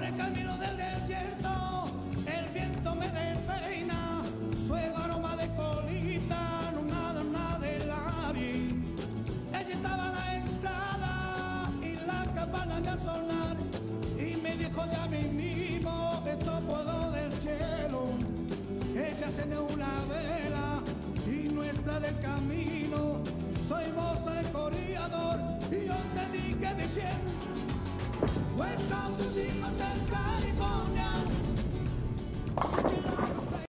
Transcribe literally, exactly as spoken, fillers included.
Por el camino del desierto, el viento me despeina, suave aroma de colita, no nada, nada de la vi. Ella estaba a la entrada y la campana ya sonar, y me dijo de a mí mismo, esto puedo del cielo. Ella encendió una vela y nuestra del camino, soy moza el corredor, y yo te dije diciendo, welcome to Cinco del Caribe.